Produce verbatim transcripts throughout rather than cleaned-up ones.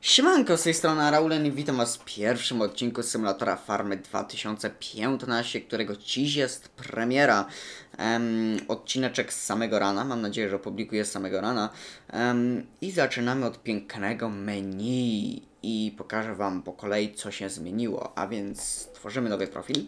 Siemanko, z tej strony Raulen i witam was w pierwszym odcinku Symulatora Farmy dwa tysiące piętnaście, którego dziś jest premiera. Um, odcineczek z samego rana, mam nadzieję, że opublikuję z samego rana. Um, I zaczynamy od pięknego menu i pokażę wam po kolei, co się zmieniło. A więc tworzymy nowy profil.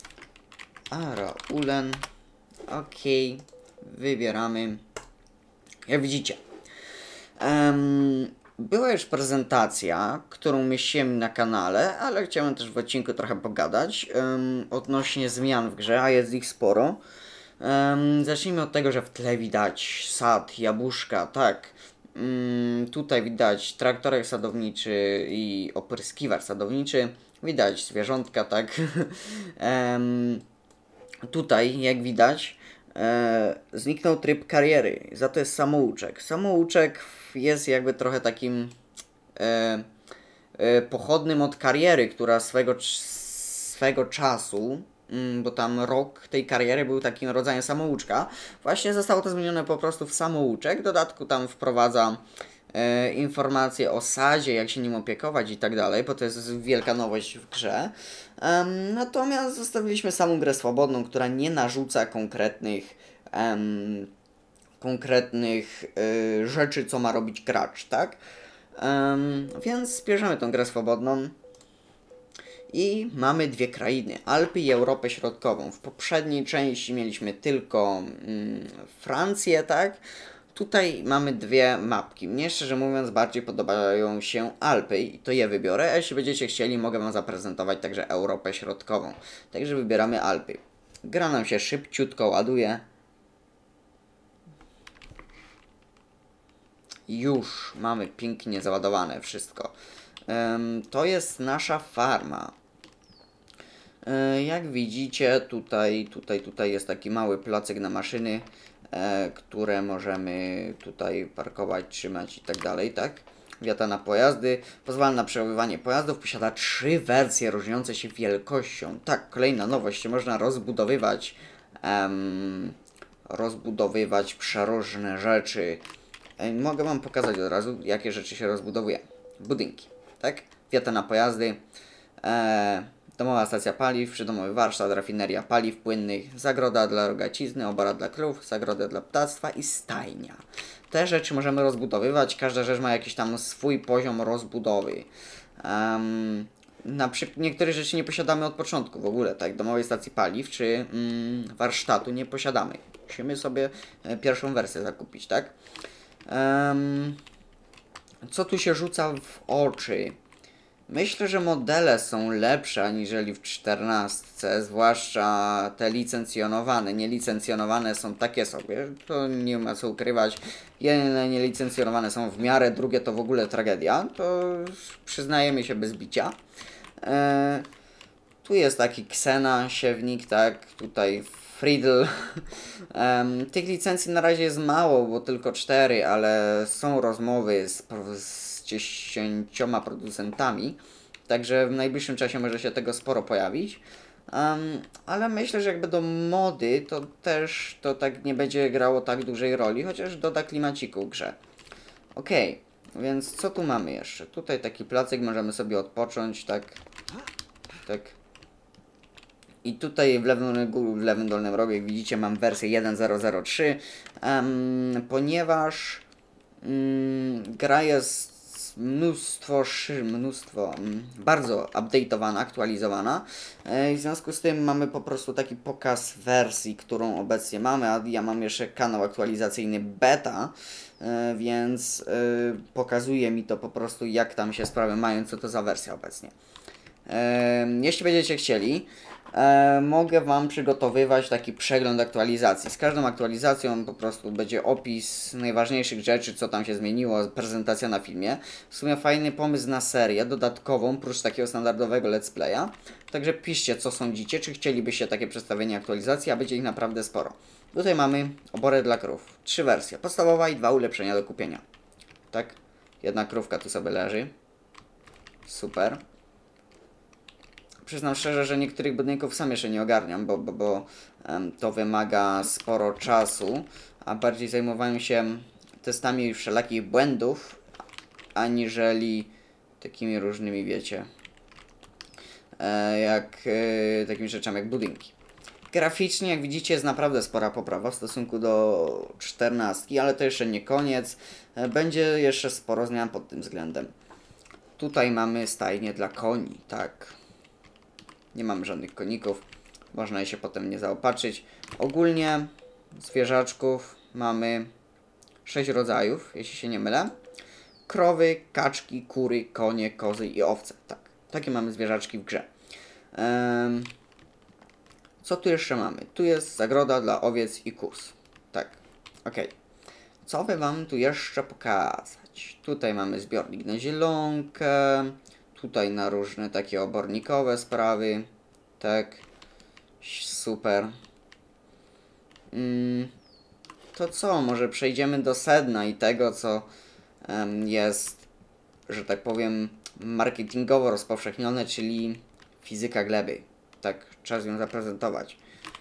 Raulen. Ok, wybieramy. Jak widzicie. Um, Była już prezentacja, którą mieściłem na kanale, ale chciałem też w odcinku trochę pogadać um, odnośnie zmian w grze, a jest ich sporo. Um, zacznijmy od tego, że w tle widać sad, jabłuszka, tak. Um, tutaj widać traktorek sadowniczy i opryskiwacz sadowniczy. Widać zwierzątka, tak. um, tutaj, jak widać, e, zniknął tryb kariery. Za to jest samouczek. Samouczek jest jakby trochę takim e, e, pochodnym od kariery, która swego, swego czasu, mm, bo tam rok tej kariery był takim rodzajem samouczka, właśnie zostało to zmienione po prostu w samouczek. W dodatku tam wprowadza e, informacje o sadzie, jak się nim opiekować i tak dalej, bo to jest wielka nowość w grze. Um, natomiast zostawiliśmy samą grę swobodną, która nie narzuca konkretnych um, konkretnych y, rzeczy, co ma robić gracz, tak? Um, więc bierzemy tą grę swobodną i mamy dwie krainy, Alpy i Europę Środkową. W poprzedniej części mieliśmy tylko mm, Francję, tak? Tutaj mamy dwie mapki. Mnie szczerze mówiąc bardziej podobają się Alpy i to je wybiorę, a jeśli będziecie chcieli, mogę wam zaprezentować także Europę Środkową. Także wybieramy Alpy. Gra nam się szybciutko ładuje. Już mamy pięknie załadowane wszystko. Um, to jest nasza farma. E, jak widzicie, tutaj, tutaj, tutaj jest taki mały placek na maszyny, e, które możemy tutaj parkować, trzymać i tak dalej, tak? Wiata na pojazdy. Pozwala na przechowywanie pojazdów. Posiada trzy wersje różniące się wielkością. Tak, kolejna nowość. Można rozbudowywać, um, rozbudowywać przeróżne rzeczy. Mogę wam pokazać od razu, jakie rzeczy się rozbudowuje. Budynki, tak? Wiata na pojazdy, e, domowa stacja paliw, przydomowy warsztat, rafineria paliw płynnych, zagroda dla rogacizny, obora dla krów, zagroda dla ptactwa i stajnia. Te rzeczy możemy rozbudowywać, każda rzecz ma jakiś tam swój poziom rozbudowy. Um, na przykład niektóre rzeczy nie posiadamy od początku w ogóle, tak? Domowej stacji paliw czy mm, warsztatu nie posiadamy. Musimy sobie pierwszą wersję zakupić, tak? Um, co tu się rzuca w oczy? Myślę, że modele są lepsze aniżeli w czternastce, zwłaszcza te licencjonowane. Nielicencjonowane są takie sobie, to nie ma co ukrywać. Jedne nielicencjonowane są w miarę, drugie to w ogóle tragedia. To przyznajemy się bez bicia. E, tu jest taki Xena, siewnik, tak, tutaj Friedl. um, tych licencji na razie jest mało, bo tylko cztery, ale są rozmowy z, z dziesięcioma producentami, także w najbliższym czasie może się tego sporo pojawić. Um, ale myślę, że jak będą mody, to też to tak nie będzie grało tak dużej roli, chociaż doda klimaciku w grze. Okej, okay, więc co tu mamy jeszcze? Tutaj taki placek, możemy sobie odpocząć, tak, tak. I tutaj w lewym, w lewym dolnym rogu, jak widzicie, mam wersję jeden zero zero trzy, um, ponieważ um, gra jest mnóstwo, mnóstwo um, bardzo update'owana, aktualizowana. E, w związku z tym mamy po prostu taki pokaz wersji, którą obecnie mamy, a ja mam jeszcze kanał aktualizacyjny beta, e, więc e, pokazuje mi to po prostu, jak tam się sprawy mają, co to za wersja obecnie. E, jeśli będziecie chcieli, E, mogę wam przygotowywać taki przegląd aktualizacji. Z każdą aktualizacją po prostu będzie opis najważniejszych rzeczy, co tam się zmieniło, prezentacja na filmie. W sumie fajny pomysł na serię dodatkową, prócz takiego standardowego let's playa. Także piszcie, co sądzicie, czy chcielibyście takie przedstawienie aktualizacji, a będzie ich naprawdę sporo. Tutaj mamy oborę dla krów. Trzy wersje. Podstawowa i dwa ulepszenia do kupienia. Tak? Jedna krówka tu sobie leży. Super. Przyznam szczerze, że niektórych budynków sam jeszcze nie ogarniam, bo, bo, bo um, to wymaga sporo czasu, a bardziej zajmowałem się testami wszelakich błędów, aniżeli takimi różnymi, wiecie, e, jak e, takimi rzeczami jak budynki. Graficznie, jak widzicie, jest naprawdę spora poprawa w stosunku do czternastki, ale to jeszcze nie koniec. E, będzie jeszcze sporo zmian pod tym względem. Tutaj mamy stajnię dla koni, tak. Nie mamy żadnych koników, można je się potem nie zaopatrzyć. Ogólnie zwierzaczków mamy sześć rodzajów, jeśli się nie mylę. Krowy, kaczki, kury, konie, kozy i owce. Tak, takie mamy zwierzaczki w grze. Ehm, co tu jeszcze mamy? Tu jest zagroda dla owiec i kóz. Tak, ok. Co by wam tu jeszcze pokazać? Tutaj mamy zbiornik na zielonkę. Tutaj na różne takie obornikowe sprawy. Tak. Super. Mm, to co? Może przejdziemy do sedna i tego, co um, jest, że tak powiem, marketingowo rozpowszechnione, czyli fizyka gleby. Tak, czas ją zaprezentować.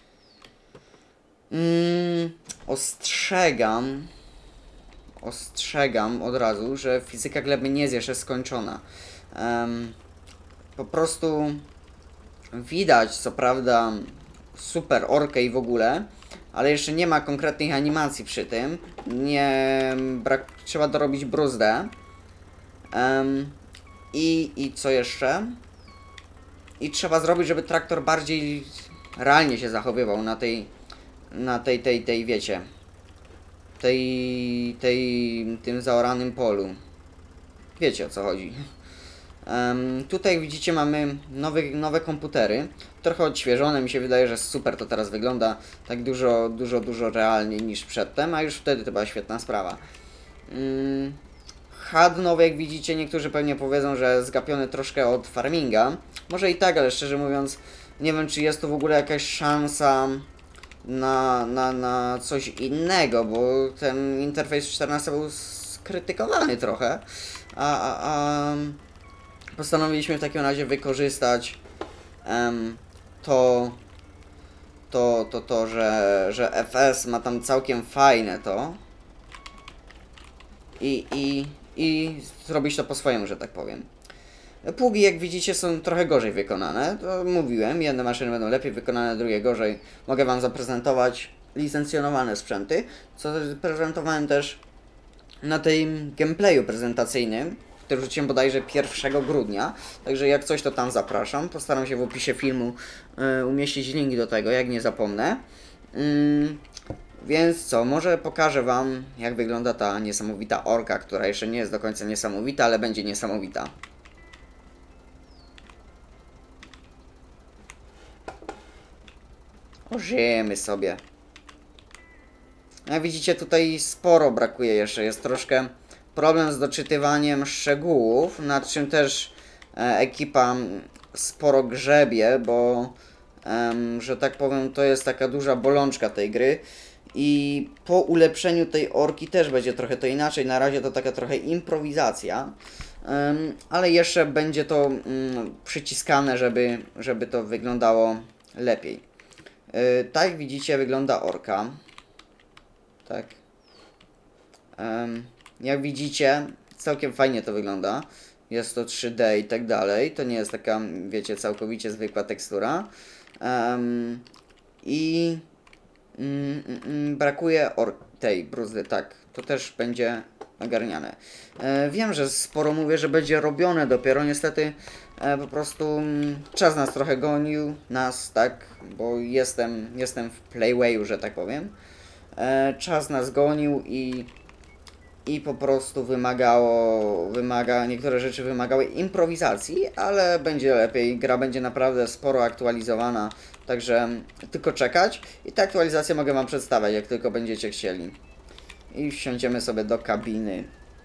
Mm, ostrzegam, ostrzegam od razu, że fizyka gleby nie jest jeszcze skończona. Um, po prostu widać, co prawda, super orkę i w ogóle, ale jeszcze nie ma konkretnych animacji przy tym. Nie, brak, trzeba dorobić bruzdę. Um, i, I co jeszcze? I trzeba zrobić, żeby traktor bardziej realnie się zachowywał na tej, na tej, tej, tej, wiecie, tej, tej, tym zaoranym polu. Wiecie, o co chodzi. Um, tutaj widzicie, mamy nowe, nowe komputery, trochę odświeżone, mi się wydaje, że super to teraz wygląda, tak dużo, dużo, dużo realniej niż przedtem, a już wtedy to była świetna sprawa. Um, H U D nowy, jak widzicie, niektórzy pewnie powiedzą, że zgapiony troszkę od farminga, może i tak, ale szczerze mówiąc, nie wiem, czy jest tu w ogóle jakaś szansa na, na, na coś innego, bo ten interfejs czternaście był skrytykowany trochę, a, a, a postanowiliśmy w takim razie wykorzystać um, to, to, to, to, że, że F S ma tam całkiem fajne to i, i, i zrobić to po swojemu, że tak powiem. Pługi, jak widzicie, są trochę gorzej wykonane, to mówiłem, jedne maszyny będą lepiej wykonane, drugie gorzej. Mogę wam zaprezentować licencjonowane sprzęty, co prezentowałem też na tym gameplayu prezentacyjnym, który wrzuciłem bodajże pierwszego grudnia, także jak coś, to tam zapraszam. Postaram się w opisie filmu y, umieścić link do tego, jak nie zapomnę. Ym, więc co, może pokażę wam, jak wygląda ta niesamowita orka, która jeszcze nie jest do końca niesamowita, ale będzie niesamowita. Ożyjemy sobie. Jak widzicie, tutaj sporo brakuje jeszcze, jest troszkę problem z doczytywaniem szczegółów, nad czym też e, ekipa sporo grzebie, bo, em, że tak powiem, to jest taka duża bolączka tej gry. I po ulepszeniu tej orki też będzie trochę to inaczej, na razie to taka trochę improwizacja, um, ale jeszcze będzie to um, przyciskane, żeby, żeby to wyglądało lepiej. Yy, tak jak widzicie, wygląda orka. Tak. Um, jak widzicie, całkiem fajnie to wygląda. Jest to trzy D i tak dalej. To nie jest taka, wiecie, całkowicie zwykła tekstura. Um, I mm, mm, brakuje or tej bruzdy, tak. To też będzie ogarniane. E, wiem, że sporo mówię, że będzie robione dopiero. Niestety e, po prostu mm, czas nas trochę gonił. Nas, tak. Bo jestem, jestem w playwayu, że tak powiem. E, czas nas gonił i i po prostu wymagało, wymaga, niektóre rzeczy wymagały improwizacji, ale będzie lepiej, gra będzie naprawdę sporo aktualizowana, także tylko czekać i tę aktualizację mogę wam przedstawiać, jak tylko będziecie chcieli. I wsiądziemy sobie do kabiny.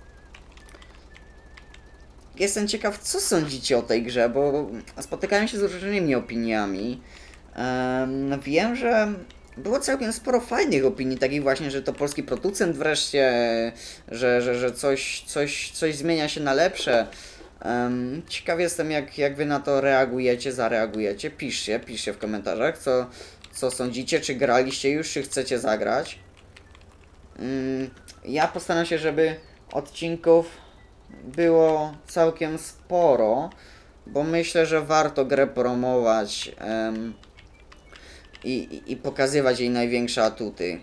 Jestem ciekaw, co sądzicie o tej grze, bo spotykałem się z różnymi opiniami. Um, wiem, że było całkiem sporo fajnych opinii, takich właśnie, że to polski producent wreszcie, że, że, że coś, coś, coś zmienia się na lepsze. Um, ciekaw jestem, jak, jak wy na to reagujecie, zareagujecie. Piszcie, piszcie w komentarzach, co, co sądzicie, czy graliście już, czy chcecie zagrać. Um, ja postaram się, żeby odcinków było całkiem sporo, bo myślę, że warto grę promować em, i, i, i pokazywać jej największe atuty.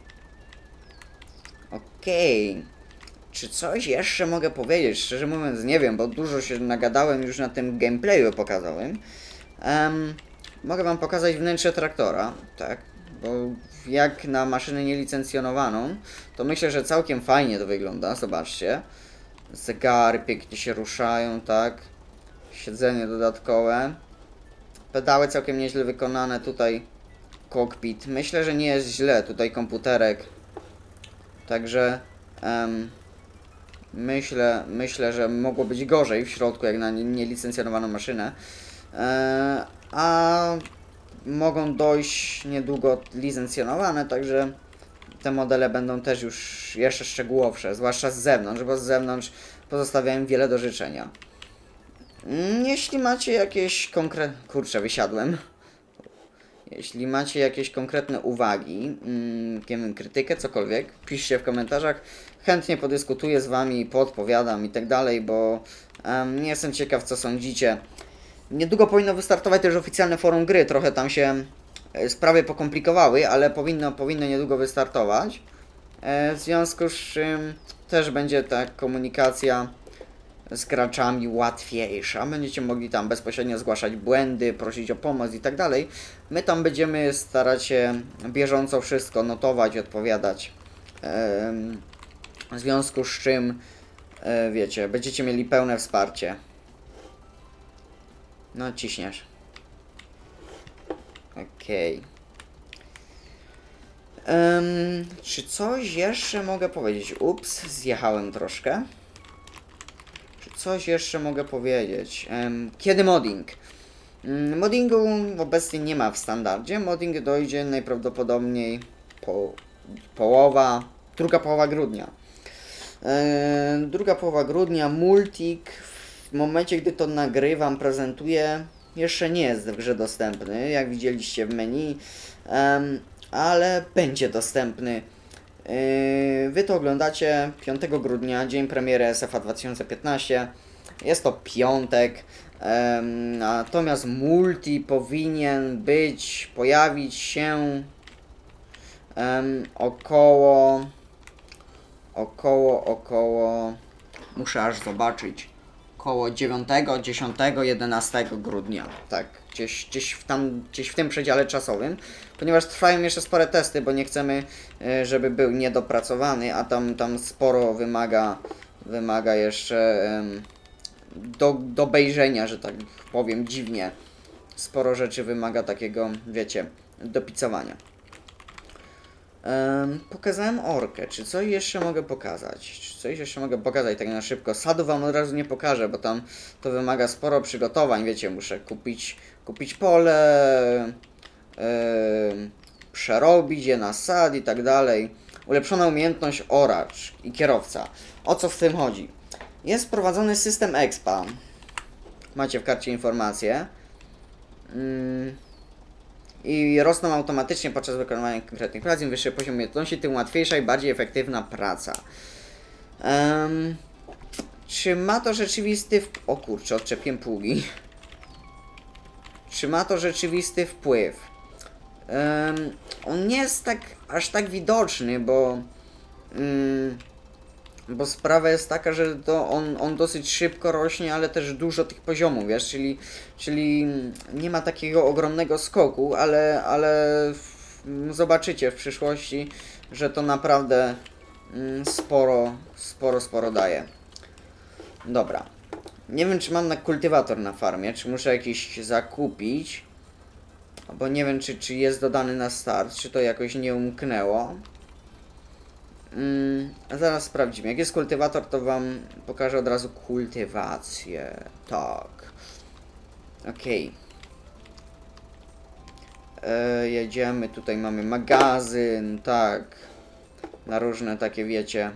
Okej. Okay. Czy coś jeszcze mogę powiedzieć? Szczerze mówiąc nie wiem, bo dużo się nagadałem już na tym gameplayu pokazałem. Um, mogę wam pokazać wnętrze traktora, tak? Bo jak na maszynę nielicencjonowaną, to myślę, że całkiem fajnie to wygląda, zobaczcie. Zegary pięknie się ruszają, tak? Siedzenie dodatkowe. Pedały całkiem nieźle wykonane, tutaj kokpit. Myślę, że nie jest źle, tutaj komputerek. Także... Um, Myślę, myślę, że mogło być gorzej w środku, jak na nielicencjonowaną maszynę. Eee, a mogą dojść niedługo licencjonowane, także te modele będą też już jeszcze szczegółowsze, zwłaszcza z zewnątrz, bo z zewnątrz pozostawiają wiele do życzenia. Jeśli macie jakieś konkretne... Kurczę, wysiadłem. Jeśli macie jakieś konkretne uwagi, mm, nie wiem, krytykę, cokolwiek, piszcie w komentarzach. Chętnie podyskutuję z wami, podpowiadam i tak dalej, bo um, nie jestem ciekaw, co sądzicie. Niedługo powinno wystartować też oficjalne forum gry. Trochę tam się e, sprawy pokomplikowały, ale powinno, powinno niedługo wystartować. E, w związku z czym też będzie ta komunikacja z graczami łatwiejsza. Będziecie mogli tam bezpośrednio zgłaszać błędy, prosić o pomoc i tak dalej. My tam będziemy starać się bieżąco wszystko notować, odpowiadać. W związku z czym, wiecie, będziecie mieli pełne wsparcie. No, ciśniesz. Okej. Okay. Um, czy coś jeszcze mogę powiedzieć? Ups, zjechałem troszkę. Coś jeszcze mogę powiedzieć. Um, kiedy modding? Um, moddingu obecnie nie ma w standardzie. Modding dojdzie najprawdopodobniej po, połowa, druga połowa grudnia. E, druga połowa grudnia. Multik w momencie, gdy to nagrywam, prezentuję, jeszcze nie jest w grze dostępny, jak widzieliście w menu, um, ale będzie dostępny. Wy to oglądacie piątego grudnia, dzień premiery S F A dwa tysiące piętnaście. Jest to piątek. Um, natomiast multi powinien być, pojawić się um, około, około, około, muszę aż zobaczyć, około dziewiątego, dziesiątego, jedenastego grudnia. Tak, gdzieś, gdzieś, w tam, gdzieś w tym przedziale czasowym. Ponieważ trwają jeszcze spore testy, bo nie chcemy, żeby był niedopracowany, a tam, tam sporo wymaga, wymaga jeszcze um, do, do obejrzenia, że tak powiem dziwnie. Sporo rzeczy wymaga takiego, wiecie, dopicowania. Um, pokazałem orkę. Czy coś jeszcze mogę pokazać? Czy coś jeszcze mogę pokazać tak na szybko? Sadu wam od razu nie pokażę, bo tam to wymaga sporo przygotowań. Wiecie, muszę kupić, kupić pole, yy, przerobić je na sad i tak dalej. Ulepszona umiejętność oracz i kierowca. O co w tym chodzi? Jest wprowadzony system expa. Macie w karcie informacje. Yy. I rosną automatycznie podczas wykonywania konkretnych prac. Im wyższy poziom umiejętności, tym łatwiejsza i bardziej efektywna praca. Um, czy ma to rzeczywisty wpływ... O kurczę, odczepiłem pługi. Czy ma to rzeczywisty wpływ? Um, on nie jest tak aż tak widoczny, bo... Um, Bo sprawa jest taka, że to on, on dosyć szybko rośnie, ale też dużo tych poziomów, wiesz, czyli, czyli nie ma takiego ogromnego skoku, ale, ale w, zobaczycie w przyszłości, że to naprawdę mm, sporo, sporo, sporo daje. Dobra. Nie wiem, czy mam na kultywator na farmie, czy muszę jakiś zakupić, bo nie wiem, czy, czy jest dodany na start, czy to jakoś nie umknęło. Mm, zaraz sprawdzimy. Jak jest kultywator, to wam pokażę od razu kultywację. Tak. Okej. Okay. E, jedziemy. Tutaj mamy magazyn. Tak. Na różne takie, wiecie.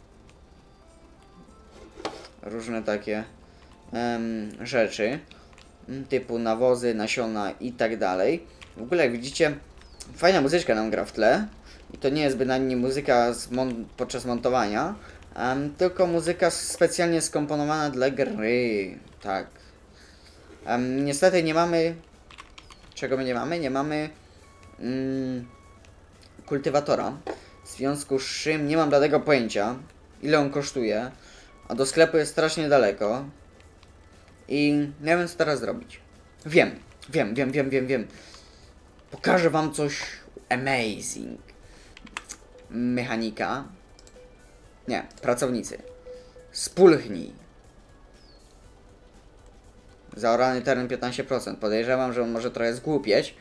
Różne takie em, rzeczy. Typu nawozy, nasiona i tak dalej. W ogóle jak widzicie, fajna muzyczka nam gra w tle. I to nie jest bynajmniej muzyka z mon podczas montowania, Um, tylko muzyka specjalnie skomponowana dla gry. Tak. Um, niestety nie mamy... Czego my nie mamy? Nie mamy... Mm, kultywatora. W związku z czym nie mam żadnego pojęcia, ile on kosztuje. A do sklepu jest strasznie daleko. I nie wiem, co teraz zrobić. Wiem, wiem, wiem, wiem, wiem, wiem. Pokażę wam coś amazing. Mechanika. Nie, pracownicy. Spulchnij. Zaorany teren piętnaście procent. Podejrzewam, że on może trochę zgłupieć.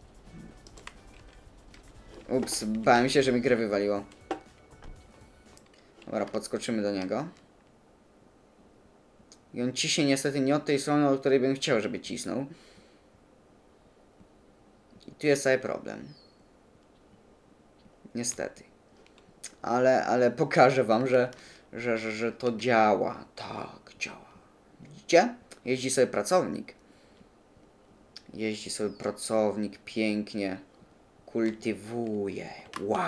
Ups, bałem się, że mi grę wywaliło. Dobra, podskoczymy do niego. I on ciśnie niestety nie od tej strony, od której bym chciał, żeby cisnął. I tu jest cały problem. Niestety. Ale, ale pokażę wam, że, że, że, że to działa. Tak, działa. Widzicie? Jeździ sobie pracownik. Jeździ sobie pracownik pięknie. Kultywuje. Wow.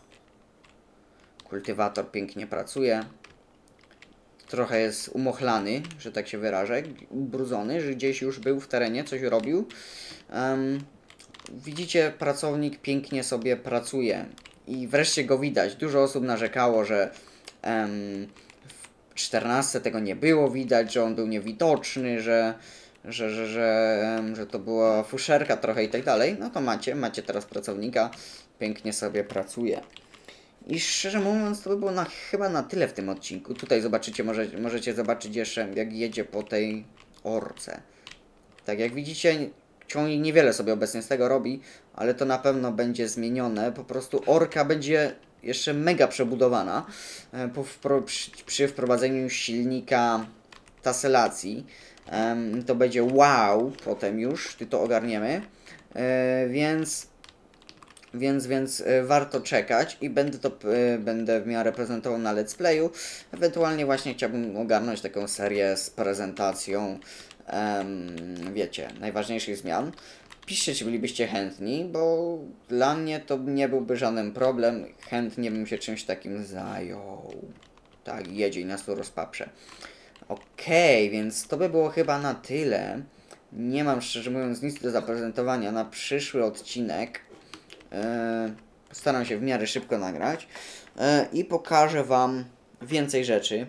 Kultywator pięknie pracuje. Trochę jest umochlany, że tak się wyrażę. Ubrudzony, że gdzieś już był w terenie, coś robił. Um, widzicie, pracownik pięknie sobie pracuje. I wreszcie go widać. Dużo osób narzekało, że um, w czternastce tego nie było widać, że on był niewidoczny, że, że, że, że, um, że to była fuszerka trochę i tak dalej. No to macie, macie teraz pracownika. Pięknie sobie pracuje. I szczerze mówiąc, to by było na, chyba na tyle w tym odcinku. Tutaj zobaczycie, może, możecie zobaczyć jeszcze, jak jedzie po tej orce. Tak jak widzicie, ciągnik niewiele sobie obecnie z tego robi, ale to na pewno będzie zmienione. Po prostu orka będzie jeszcze mega przebudowana po wpro, przy, przy wprowadzeniu silnika taselacji. Um, to będzie wow, potem już, ty to ogarniemy. E, więc... Więc, więc y, warto czekać i będę to y, będę w miarę prezentował na let's playu. Ewentualnie właśnie chciałbym ogarnąć taką serię z prezentacją, um, wiecie, najważniejszych zmian. Piszcie, czy bylibyście chętni, bo dla mnie to nie byłby żaden problem. Chętnie bym się czymś takim zajął. Tak, jedzie i nas tu rozpaprze. Okej, okay, więc to by było chyba na tyle. Nie mam, szczerze mówiąc, nic do zaprezentowania na przyszły odcinek. Postaram się w miarę szybko nagrać i pokażę wam więcej rzeczy.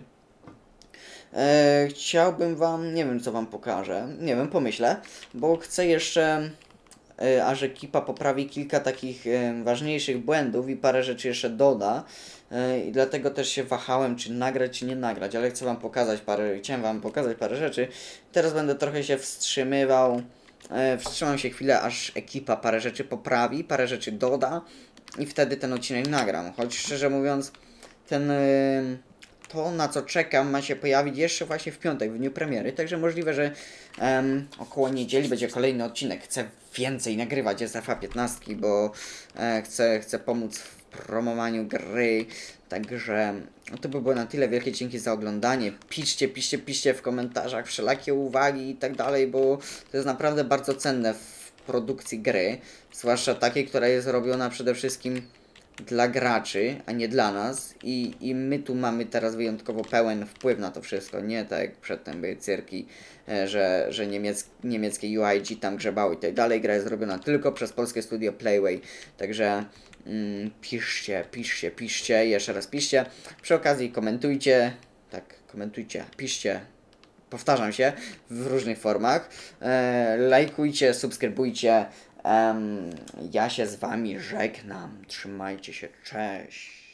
Chciałbym wam, nie wiem co wam pokażę, nie wiem, pomyślę, bo chcę jeszcze, aż ekipa poprawi kilka takich ważniejszych błędów i parę rzeczy jeszcze doda. I dlatego też się wahałem, czy nagrać, czy nie nagrać, ale chcę wam pokazać parę, chciałem wam pokazać parę rzeczy. Teraz będę trochę się wstrzymywał. Wstrzymam się chwilę, aż ekipa parę rzeczy poprawi, parę rzeczy doda i wtedy ten odcinek nagram. Choć szczerze mówiąc, ten, to na co czekam ma się pojawić jeszcze właśnie w piątek, w dniu premiery. Także możliwe, że um, około niedzieli będzie kolejny odcinek. Chcę więcej nagrywać S F A piętnaście, bo e, chcę, chcę pomóc w promowaniu gry. Także no to by było na tyle. Wielkie dzięki za oglądanie. Piszcie, piszcie, piszcie w komentarzach wszelakie uwagi i tak dalej, bo to jest naprawdę bardzo cenne w produkcji gry. Zwłaszcza takiej, która jest robiona przede wszystkim dla graczy, a nie dla nas. I, i my tu mamy teraz wyjątkowo pełen wpływ na to wszystko. Nie tak jak przedtem były cyrki, że, że niemiec, niemieckie U I G tam grzebały i tak dalej. Gra jest robiona tylko przez polskie studio Playway. Także mm, piszcie, piszcie, piszcie. Jeszcze raz piszcie. Przy okazji komentujcie. Tak, komentujcie, piszcie. Powtarzam się w różnych formach. E, lajkujcie, subskrybujcie. Um, ja się z wami żegnam. Trzymajcie się. Cześć.